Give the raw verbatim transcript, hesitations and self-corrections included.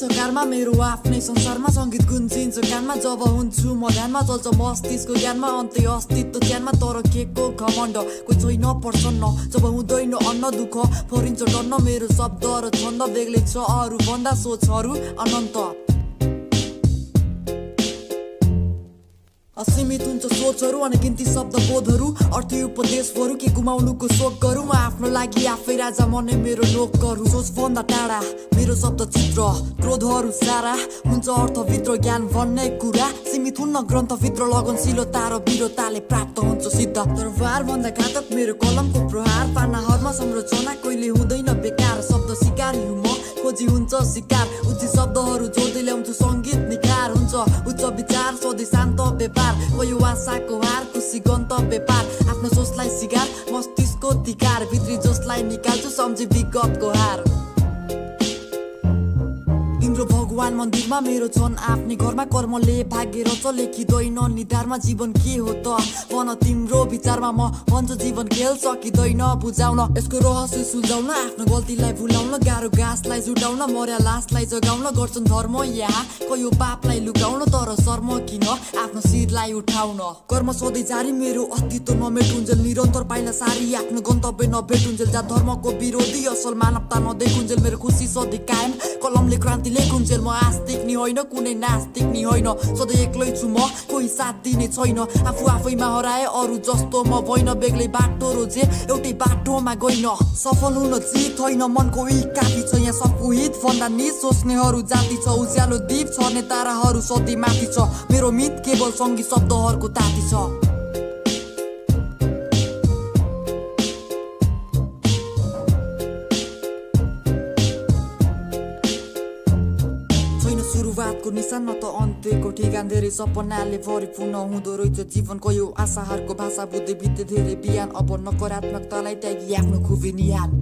कारमा मेरो आफ्नै संसारमा संगीत गुन्जिन्छ कानमा जब हुन्छु म ध्यानमा चल्छ मस्तिष्कको ज्ञानमा अन्त्य अस्तित्व ज्ञानमा तर के को घमण्ड कोही छैन प्रसन्न जब हुँदैन अन्न दुःख फरिन्छ डन्न मेरो शब्द र छन्द बेग्लै छ अरू भन्दा सोचहरू अनन्त असीमित हुन्छ सोचहरू अनगिन्ती शब्द बोधहरू अर्थी उपदेशहरू के गुमाउनुको शोक गरौँ म आफ्नो लागि आफै राजा मने मेरो नोकहरू सोच भन्दा टाढा मेरो शब्द चित्र क्रोधहरू सारा हुन्छ अर्थभित्र ज्ञान भन्ने कुरा सीमित हुन्न ग्रन्थभित्र लगनशीलो तार वीरताले प्राप्त हुन्छ सिद्ध तर वार भन्दा घातक मेरो कलमको प्रहार पानाहरूमा संरचना कहिले हुँदैन बेकार शब्द सिकारी हुँ म खोजी हुन्छ शिकार उच्च शब्दहरू जोड्दै ल्याउँछु सङ्गीत निखार हुन्छ उच्च विचार सधैँ शान्त व्यापार यो आशाको हार खुसी गन्तव्य पार आफ्नो सोचलाई सिगार मस्तिष्कको धिकार भित्री जसलाई निकाल्छु सम्झी विगतको हार तिम्रो भगवान मन्दिरमा मेरो छन् आफ्नै घरमा कर्मले भाग्य रच लेखिँदैन निधारमा जीवन के हो त भन तिम्रो विचारमा म भन्छु जीवन खेल सकिँदैन बुझाउन यसको रहस्य सुल्झाउन आफ्नो गल्तीलाई भुलाउन गाह्रो घाँसलाई जुटाउन मर्या लासलाई जगाउन गर्छन् धर्म यहाँ कयो पापलाई लुकाउन तर शर्म किन आफ्नो शिरलाई उठाउन कर्म सधैँ जारी मेरो अस्तित्व नमेटुन्जेल निरन्तर पाइला सारी आफ्नो गन्तव्य नभेटुन्जेल जहाँ धर्मको विरोधी असल मानवता नदेखुन्जेल मेरो खुसी सधैँ कायम कलमले क्रान्ति लेखुन्जेल म आस्तिक नि होइन कुनै नास्तिक नि होइन सधैँ एक्लै छु म कोही साथ दिने छैन आफू आफैमा हराए अरू जस्तो म भइन बेग्लै बाटो रोजे एउटै बाटोमा गइन सफल हुन जित होइन मनको यी काफी छ यहाँ सबको हित भन्दा निज सोच्नेहरू जाति छ उज्यालो दीप छर्ने ताराहरू सधैँ माथि छ मेरो मित केवल सङ्गीत शब्दहरूको ताती छ सुरुवातको निशान न त अन्त्यको ठेगान धेरै सपनाले परिपूर्ण हुँदो रहेछ जीवनको यो आशाहरूको भाषा बुद्धि बित्दै धेरै बिहान अब नकारात्मकतालाई त्यागी आफ्नो खुबी निहाल